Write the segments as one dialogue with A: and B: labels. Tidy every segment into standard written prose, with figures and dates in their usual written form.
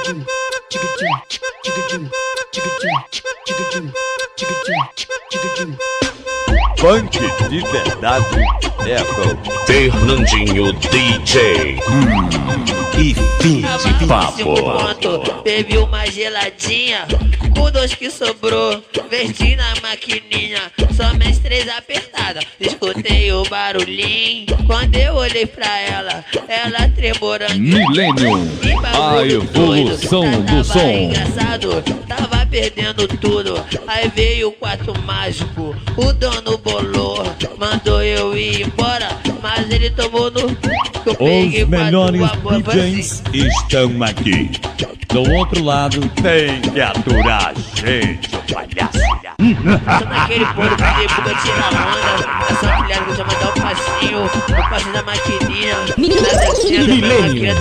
A: Funk de verdade é com
B: Fernandinho DJ.
C: E fim de papo.
D: Bebi uma geladinha, com dois que sobrou, verti na maquininha, somente 3 apertadas. Escutei o barulhinho, quando eu olhei pra ela tremorando.
E: Millennium, a evolução do som.
D: Engraçado, tava perdendo tudo. Aí veio o quarto mágico, o dono bolou, mandou eu ir embora, mas ele tomou no...
F: Os melhores DJs estão aqui. Do outro lado
A: tem que aturar a gente, ô palhaço.
D: Tô naquele bolo, peguei pra tirar onda. Essa filhada que eu já mandar um passinho, o passinho da maquininha.
C: Millennium.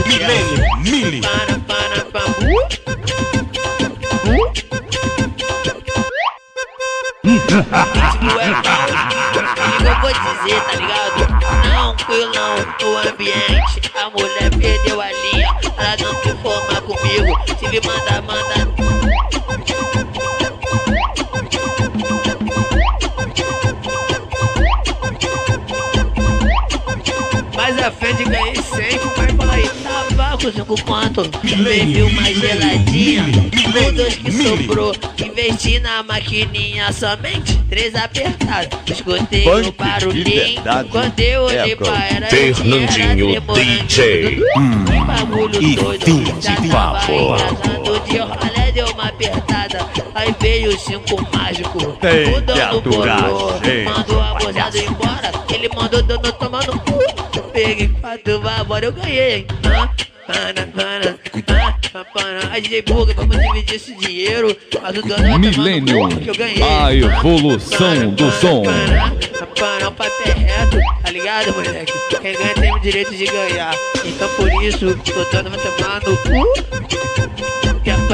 D: Ritmo é bom, eu vou dizer, tá ligado? Tranquilão no ambiente, a mulher perdeu a linha, ela não quer formar comigo, se me mandar, manda. Mais à frente ganhei 100, vai falar aí, tava com 5 conto. Bebi uma geladinha, com 2 que sobrou, investi na maquininha, somente 3 apertadas. Escutei o barulhinho, quando eu olhei pra ela,
B: Fernandinho DJ.
D: Que bagulho doido,
C: fim
D: já
C: de
D: tava
C: papo.
D: engasando de rolê, deu uma apertada. Aí veio o 5 mágico,
A: Tem
D: o
A: que
D: dono
A: aturar,
D: bolou,
A: gente,
D: mandou a moçada embora, ele mandou dono tomar no cu. Peguei 4 agora eu ganhei, hein? A DJ Buga, vamos dividir esse dinheiro, mas o dono vai
E: Millennium,
D: tomar no cu que eu ganhei.
E: a evolução do som.
D: O papo é reto, tá ligado, moleque? Quem ganha tem o direito de ganhar. Então por isso, o dono vai tomar no cu. Que é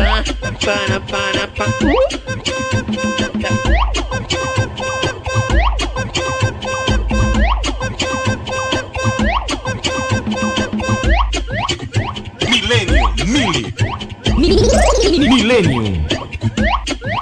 C: Millennium.